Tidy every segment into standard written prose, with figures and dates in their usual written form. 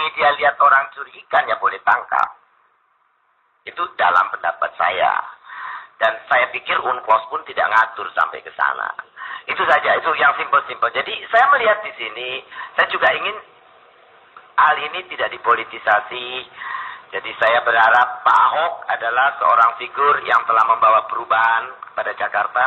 dia lihat orang curi ikan, ya boleh tangkap. Itu dalam pendapat saya. Dan saya pikir UNCLOS pun tidak ngatur sampai ke sana. Itu saja, itu yang simpel-simpel. Jadi saya melihat di sini, saya juga ingin hal ini tidak dipolitisasi. Jadi saya berharap Pak Ahok adalah seorang figur yang telah membawa perubahan kepada Jakarta.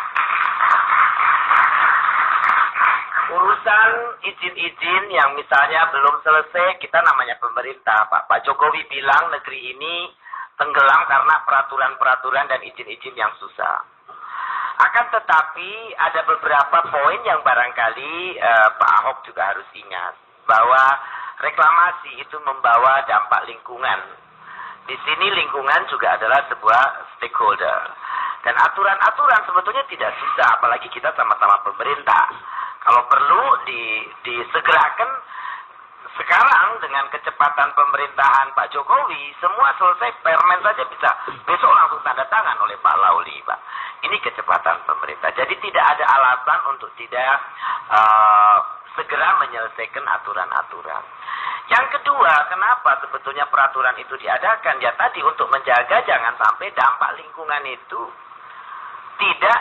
Urusan izin-izin yang misalnya belum selesai, kita namanya pemerintah. Pak Jokowi bilang negeri ini tenggelam karena peraturan-peraturan dan izin-izin yang susah. Akan tetapi ada beberapa poin yang barangkali Pak Ahok juga harus ingat. Bahwa reklamasi itu membawa dampak lingkungan. Di sini lingkungan juga adalah sebuah stakeholder. Dan aturan-aturan sebetulnya tidak susah, apalagi kita sama-sama pemerintah. Kalau perlu disegerakan sekarang dengan kecepatan pemerintahan Pak Jokowi, semua selesai, permen saja bisa besok langsung tanda tangan oleh Pak Lauli, Pak. Ini kecepatan pemerintah. Jadi tidak ada alasan untuk tidak segera menyelesaikan aturan-aturan. Yang kedua, kenapa sebetulnya peraturan itu diadakan? Ya tadi untuk menjaga jangan sampai dampak lingkungan itu tidak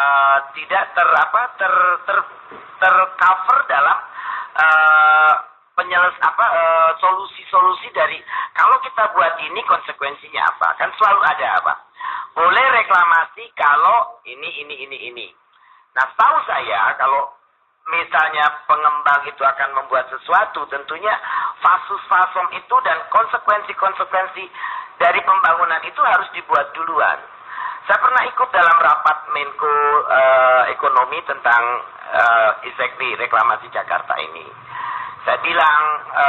tercover dalam solusi-solusi dari kalau kita buat ini konsekuensinya apa? Kan selalu ada apa? Boleh reklamasi kalau ini. Nah, tahu saya kalau misalnya pengembang itu akan membuat sesuatu, tentunya fasus-fasom itu dan konsekuensi-konsekuensi dari pembangunan itu harus dibuat duluan. Saya pernah ikut dalam rapat Menko Ekonomi tentang exactly reklamasi Jakarta ini. Saya bilang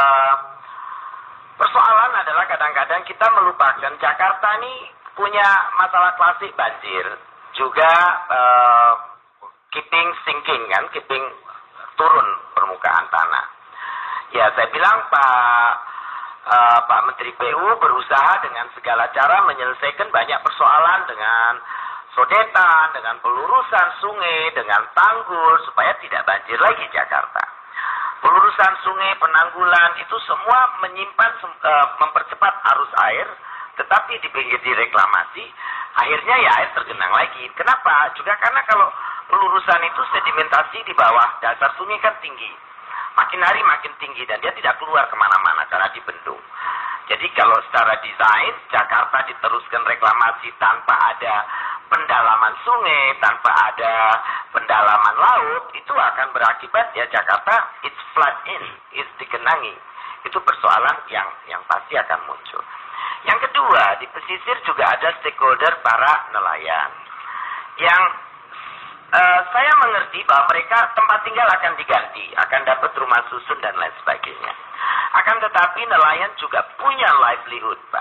persoalan adalah kadang-kadang kita melupakan Jakarta ini punya masalah klasik banjir, juga keeping turun permukaan tanah. Ya, saya bilang Pak Menteri PU berusaha dengan segala cara menyelesaikan banyak persoalan dengan sodetan, dengan pelurusan sungai, dengan tanggul supaya tidak banjir lagi Jakarta. Pelurusan sungai, penanggulan itu semua mempercepat arus air, tetapi di reklamasi akhirnya ya air tergenang lagi. Kenapa? Juga karena kalau pelurusan itu sedimentasi di bawah dasar sungai kan tinggi. Makin hari makin tinggi dan dia tidak keluar kemana-mana karena dibendung. Jadi kalau secara desain Jakarta diteruskan reklamasi tanpa ada pendalaman sungai, tanpa ada pendalaman laut, itu akan berakibat ya Jakarta it's flood in, it's digenangi. Itu persoalan yang pasti akan muncul. Yang kedua, di pesisir juga ada stakeholder para nelayan. Yang saya mengerti bahwa mereka tempat tinggal akan diganti, akan dapat rumah susun dan lain sebagainya. Akan tetapi nelayan juga punya livelihood, Pak.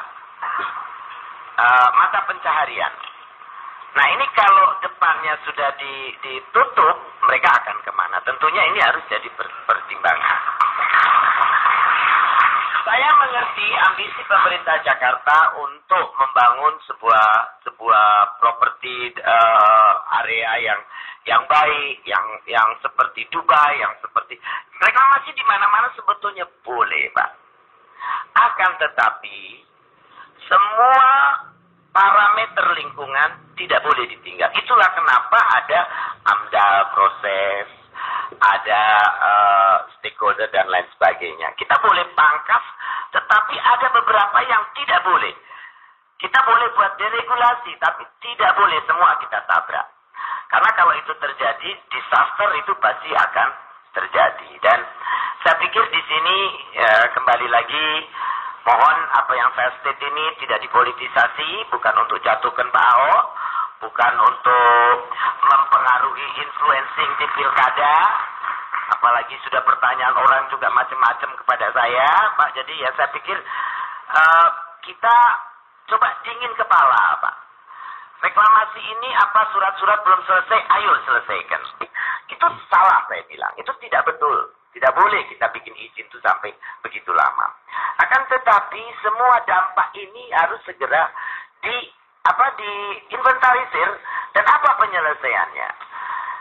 Mata pencaharian. Nah ini kalau depannya sudah ditutup, mereka akan kemana? Tentunya ini harus jadi pertimbangan. Saya mengerti ambisi pemerintah Jakarta untuk membangun sebuah properti area yang baik, yang seperti Dubai, yang seperti reklamasi di mana-mana sebetulnya boleh, Pak. Akan tetapi semua parameter lingkungan tidak boleh ditinggal. Itulah kenapa ada AMDAL proses, ada stakeholder dan lain sebagainya. Kita boleh pangkas, tetapi ada beberapa yang tidak boleh. Kita boleh buat deregulasi, tapi tidak boleh semua kita tabrak. Karena kalau itu terjadi, disaster itu pasti akan terjadi. Dan saya pikir di sini kembali lagi, mohon apa yang saya state ini tidak dipolitisasi, bukan untuk jatuhkan Pak Ahok, bukan untuk mempengaruhi influencing di pilkada, apalagi sudah pertanyaan orang juga macam-macam kepada saya, Pak. Jadi ya saya pikir kita coba dingin kepala, Pak. Reklamasi ini apa surat-surat belum selesai, ayo selesaikan. Itu salah saya bilang, itu tidak betul. Tidak boleh kita bikin izin itu sampai begitu lama. Akan tetapi semua dampak ini harus segera diinventarisir dan apa penyelesaiannya.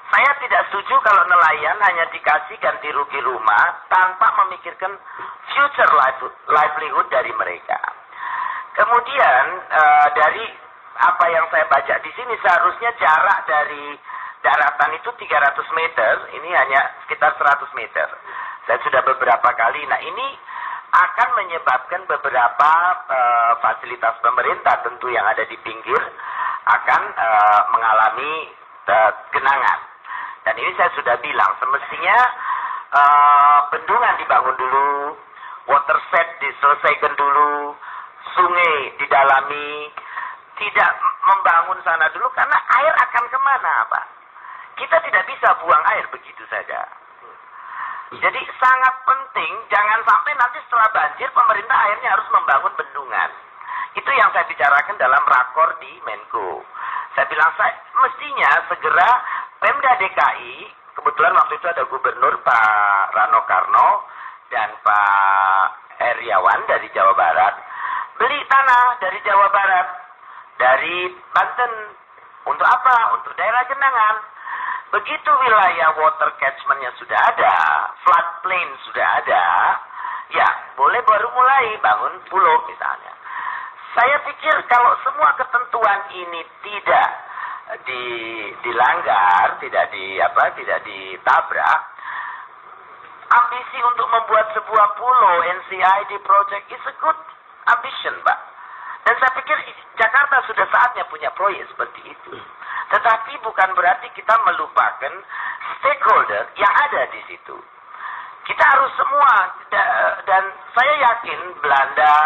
Saya tidak setuju kalau nelayan hanya dikasih ganti rugi rumah tanpa memikirkan future livelihood dari mereka. Kemudian dari apa yang saya baca di sini, seharusnya jarak dari daratan itu 300 meter, ini hanya sekitar 100 meter. Saya sudah beberapa kali. Nah, ini akan menyebabkan beberapa fasilitas pemerintah tentu yang ada di pinggir akan mengalami genangan. Dan ini saya sudah bilang, semestinya bendungan dibangun dulu, water set diselesaikan dulu, sungai didalami, tidak membangun sana dulu, karena air akan kemana, Pak? Kita tidak bisa buang air begitu saja. Jadi sangat penting, jangan sampai nanti setelah banjir, pemerintah akhirnya harus membangun bendungan. Itu yang saya bicarakan dalam rakor di Menko. Saya bilang, mestinya segera Pemda DKI, kebetulan waktu itu ada Gubernur Pak Rano Karno dan Pak Heriawan dari Jawa Barat, beli tanah dari Jawa Barat, dari Banten. Untuk apa? Untuk daerah genangan. Begitu wilayah water catchment-nya sudah ada, floodplain sudah ada, ya boleh baru mulai bangun pulau misalnya. Saya pikir kalau semua ketentuan ini tidak dilanggar, tidak ditabrak, ambisi untuk membuat sebuah pulau NCID project is a good ambition, Pak. Dan saya pikir Jakarta sudah saatnya punya proyek seperti itu. Tetapi bukan berarti kita melupakan stakeholder yang ada di situ. Kita harus semua, dan saya yakin Belanda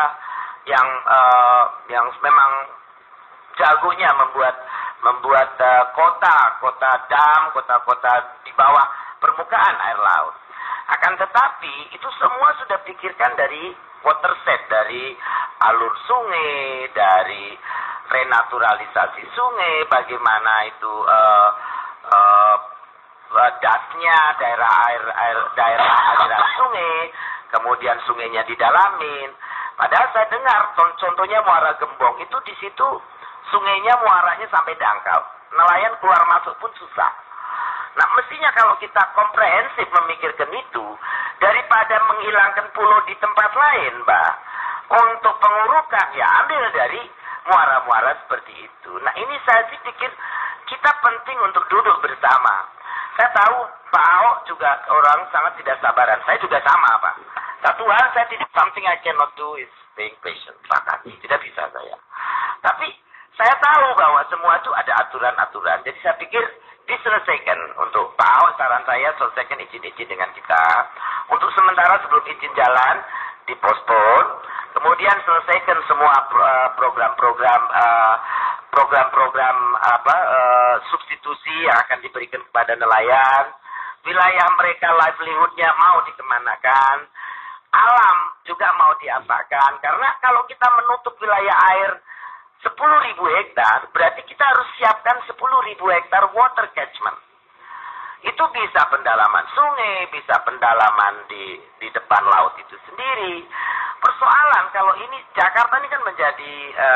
yang memang jagonya membuat kota dam, kota-kota di bawah permukaan air laut. Akan tetapi itu semua sudah pikirkan dari water set, dari alur sungai, dari renaturalisasi sungai, bagaimana itu dasnya daerah aliran sungai, kemudian sungainya didalamin. Padahal saya dengar contohnya Muara Gembong itu, di situ sungainya muaranya sampai dangkal, nelayan keluar masuk pun susah. Nah, mestinya kalau kita komprehensif memikirkan itu, daripada menghilangkan pulau di tempat lain, Mbak, untuk pengurukan ya ambil dari muara-muara seperti itu. Nah, ini saya sih pikir kita penting untuk duduk bersama. Saya tahu Pak Ahok juga orang sangat tidak sabaran. Saya juga sama, Pak. Satu hal saya tidak, something I cannot do is being patient. Tidak bisa saya. Tapi saya tahu bahwa semua itu ada aturan-aturan. Jadi saya pikir diselesaikan. Untuk Pak Ahok, saran saya selesaikan izin-izin dengan kita. Untuk sementara sebelum izin jalan dipospon. Kemudian selesaikan semua program-program substitusi yang akan diberikan kepada nelayan. Wilayah mereka livelihood-nya mau dikemanakan. Alam juga mau diapakan. Karena kalau kita menutup wilayah air 10.000 hektar, berarti kita harus siapkan 10.000 hektar water catchment. Itu bisa pendalaman sungai, bisa pendalaman di depan laut itu sendiri. Persoalan kalau ini Jakarta ini kan menjadi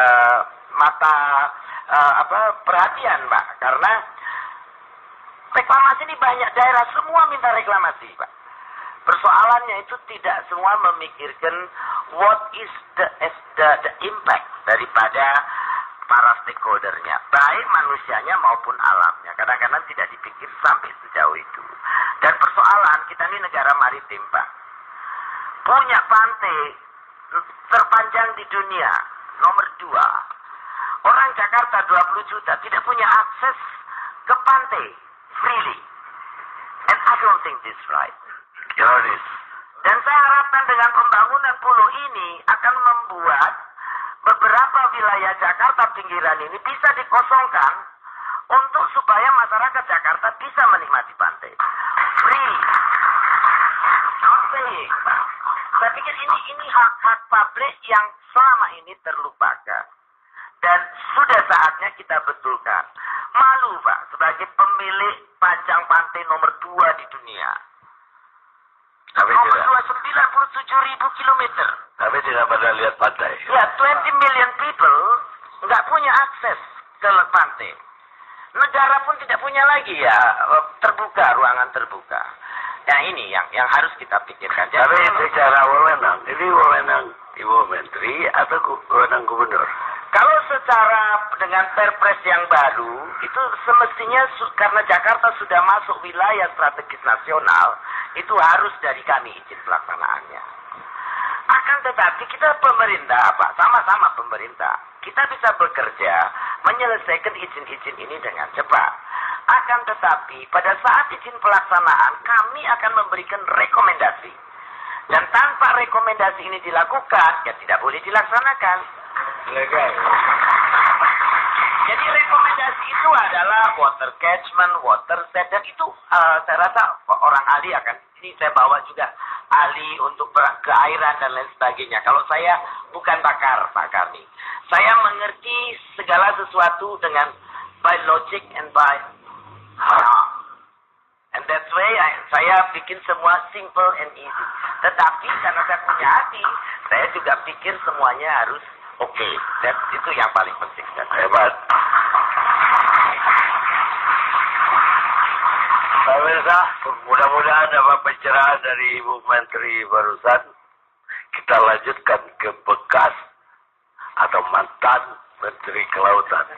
perhatian, Pak, karena reklamasi ini banyak daerah semua minta reklamasi, Pak. Persoalannya itu tidak semua memikirkan what is the impact daripada para stakeholdernya, baik manusianya maupun alamnya. Kadang-kadang tidak dipikir sampai sejauh itu. Dan persoalan kita ini negara maritim, Pak, punya pantai terpanjang di dunia, nomor 2. Orang Jakarta 20 juta tidak punya akses ke pantai freely. And I don't think this right. Dan saya harapkan dengan pembangunan pulau ini akan membuat beberapa wilayah Jakarta pinggiran ini bisa dikosongkan untuk supaya masyarakat Jakarta bisa menikmati pantai free. Not paying. Saya pikir ini hak-hak publik yang selama ini terlupakan. Dan sudah saatnya kita betulkan. Malu, Pak, sebagai pemilik panjang pantai nomor 2 di dunia. Nomor 2, 97.000 kilometer. Tapi tidak pada lihat pantai. Ya, 20 million people nggak punya akses ke pantai. negara pun tidak punya lagi ya terbuka, ruangan terbuka. Nah ini yang harus kita pikirkan. Tapi secara wewenang, ini wewenang Ibu Menteri atau wewenang Gubernur? Kalau secara dengan perpres yang baru, itu semestinya karena Jakarta sudah masuk wilayah strategis nasional, itu harus dari kami izin pelaksanaannya. Akan tetapi kita pemerintah, Pak, sama-sama pemerintah, kita bisa bekerja menyelesaikan izin-izin ini dengan cepat. Akan tetapi pada saat izin pelaksanaan, kami akan memberikan rekomendasi. Dan tanpa rekomendasi ini dilakukan, ya tidak boleh dilaksanakan. Legal. Jadi rekomendasi itu adalah water catchment, water set, dan itu saya rasa orang ahli akan, ini saya bawa juga ahli untuk keairan dan lain sebagainya. Kalau saya bukan pakar, Pak Kami. Saya mengerti segala sesuatu dengan by logic and by heart. And that's why saya bikin semua simple and easy. Tetapi karena saya punya hati, saya juga pikir semuanya harus oke. Itu yang paling penting. Hebat. Pemirsa, mudah-mudahan dapat pencerahan dari Ibu Menteri barusan. Kita lanjutkan ke bekas atau mantan Menteri Kelautan.